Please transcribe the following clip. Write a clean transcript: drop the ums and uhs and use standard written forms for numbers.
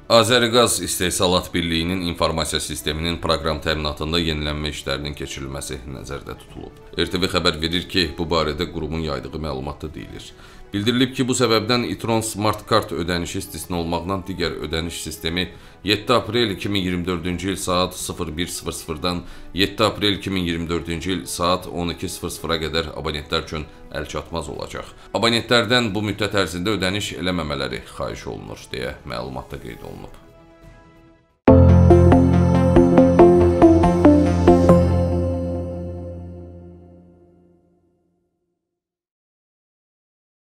Azəriqaz İstehsalat Birliyinin informasiya sisteminin proqram təminatında yenilənmə işlərinin keçirilməsi nəzərdə tutulub. RTV xəbər verir ki, bu barədə qurumun yaydığı məlumatda deyilir. Bildirilib ki, bu səbəbdən İTRON Smart Kart ödənişi istisna olmaqla digər ödəniş sistemi 7 aprel 2024-cü il saat 01:00-dan 7 aprel 2024-cü il saat 12:00-a qədər abonentlər üçün əlçatmaz olacaq. Abonentlərdən bu müddət ərzində ödəniş eləməmələri xahiş olunur, deyə məlumatda qeyd olunub.